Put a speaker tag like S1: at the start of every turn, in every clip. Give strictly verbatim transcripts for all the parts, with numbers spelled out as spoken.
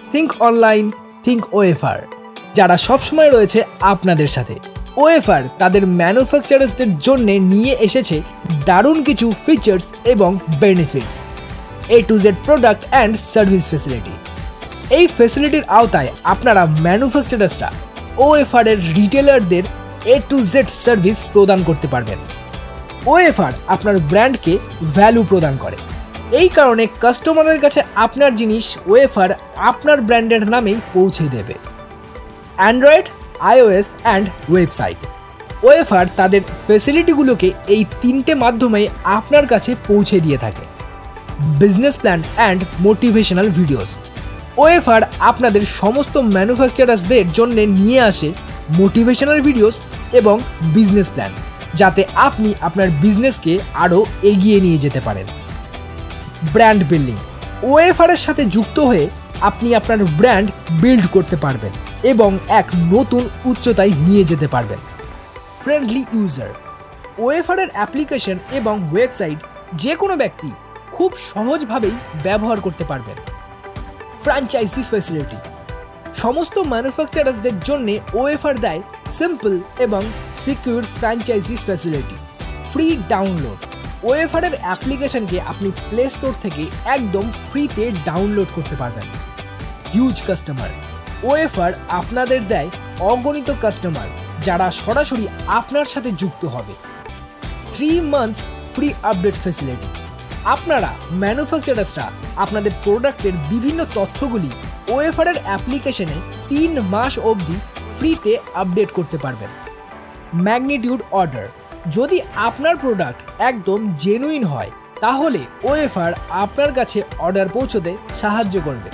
S1: Think online, think ওএফআর, যারা সবসময় রয়েছে আপনাদের সাথে। ওএফআর তাদের ম্যানুফ্যাকচারার্সদের জন্য নিয়ে এসেছে দারুণ কিছু ফিচার্স এবং benefits, a to Z product and service facility. এই ফেসিলিটির আওতায় আপনারা ম্যানুফ্যাকচারার্সরা ওএফআর এর রিটেলারদের এ টু জেড সার্ভিস প্রদান করতে পারবেন। ওএফআর আপনার ব্র্যান্ডকে ভ্যালু প্রদান করে, এই কারণে কাস্টমারের কাছে আপনার জিনিস ওএফআর আপনার ব্র্যান্ডের নামেই পৌঁছে দেবে। Android, iOS and website, OFR তাদের ফেসিলিটিগুলোকে এই তিনটে মাধ্যমে আপনার কাছে পৌঁছে দিয়ে থাকে। Business plan and motivational videos, OFR আপনাদের সমস্ত ম্যানুফ্যাকচারার্সদের জন্য নিয়ে আসে মোটিভেশনাল ভিডিওস এবং বিজনেস প্ল্যান, যাতে আপনি আপনার বিজনেসকে আরও এগিয়ে নিয়ে যেতে পারেন। ব্র্যান্ড বিল্ডিং, ওএফআর এর সাথে যুক্ত হয়ে আপনি আপনার ব্র্যান্ড বিল্ড করতে পারবেন এবং এক নতুন উচ্চতায় নিয়ে যেতে পারবেন। ফ্রেন্ডলি ইউজার, ওএফআর এর অ্যাপ্লিকেশন এবং ওয়েবসাইট যে কোনো ব্যক্তি খুব সহজভাবেই ব্যবহার করতে পারবেন। ফ্র্যাঞ্চাইজি ফ্যাসিলিটি, সমস্ত ম্যানুফ্যাকচারার্সদের জন্য ওএফআর দেয় সিম্পল এবং secure franchise facility. Free download, OFR এর অ্যাপ্লিকেশনকে আপনি প্লে স্টোর থেকে একদম ফ্রিতে ডাউনলোড করতে পারবেন। হিউজ কাস্টমার, ওএফআর আপনাদের দেয় অগণিত কাস্টমার যারা সরাসরি আপনার সাথে যুক্ত হবে। Three months free update facility, আপনারা ম্যানুফ্যাকচারার্সরা আপনাদের প্রোডাক্টের বিভিন্ন তথ্যগুলি ওএফআর এর অ্যাপ্লিকেশনে তিন মাস অবধি ফ্রিতে আপডেট করতে পারবেন। ম্যাগনিটিউড অর্ডার, যদি আপনার প্রোডাক্ট একদম জেনুইন হয় তাহলে ওএফআর আপনার কাছে অর্ডার পৌঁছতে সাহায্য করবে।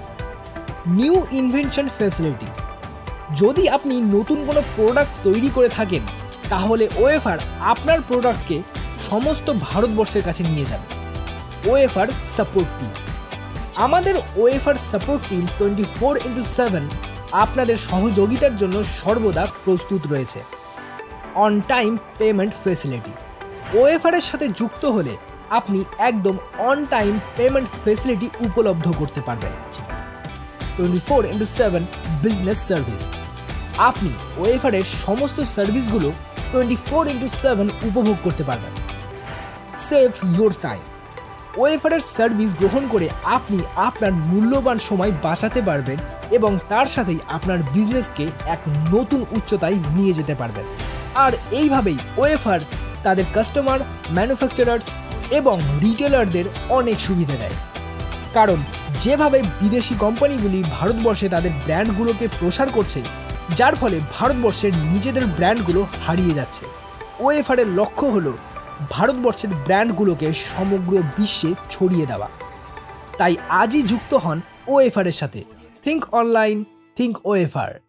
S1: নিউ ইনভেনশন ফ্যাসিলিটি, যদি আপনি নতুন কোনো প্রোডাক্ট তৈরি করে থাকেন তাহলে ওএফআর আপনার প্রোডাক্টকে সমস্ত ভারতবর্ষের কাছে নিয়ে যাবে। ওএফআর সাপোর্ট টিম, আমাদের OFR support team twenty four into seven আপনাদের সহযোগিতার জন্য সর্বদা প্রস্তুত রয়েছে। On time payment facility, OFR এর সাথে যুক্ত হলে আপনি একদম অন টাইম পেমেন্ট ফেসিলিটি উপলব্ধ করতে পারবেন। Twenty four into seven business service, আপনি ওএফআর এর সমস্ত সার্ভিসগুলো টোয়েন্টি ফোর ইন্টু সেভেন উপভোগ করতে পারবেন। সেভ ইয়োর টাইম, ওএফআর এর সার্ভিস গ্রহণ করে আপনি আপনার মূল্যবান সময় বাঁচাতে পারবেন এবং তার সাথেই আপনার বিজনেসকে এক নতুন উচ্চতায় নিয়ে যেতে পারবেন। আর এইভাবেই ওএফআর তাদের কাস্টমার, ম্যানুফ্যাকচারার্স এবং রিটেলারদের অনেক সুবিধা দেয়, কারণ যেভাবে বিদেশি কোম্পানিগুলি ভারতবর্ষে তাদের ব্র্যান্ডগুলোকে প্রসার করছে, যার ফলে ভারতবর্ষের নিজেদের ব্র্যান্ডগুলো হারিয়ে যাচ্ছে। ওএফআর এর লক্ষ্য হলো ভারতবর্ষের ব্র্যান্ডগুলোকে সমগ্র বিশ্বে ছড়িয়ে দেওয়া। তাই আজই যুক্ত হন ওএফআর এর সাথে। Think online, think ওএফআর।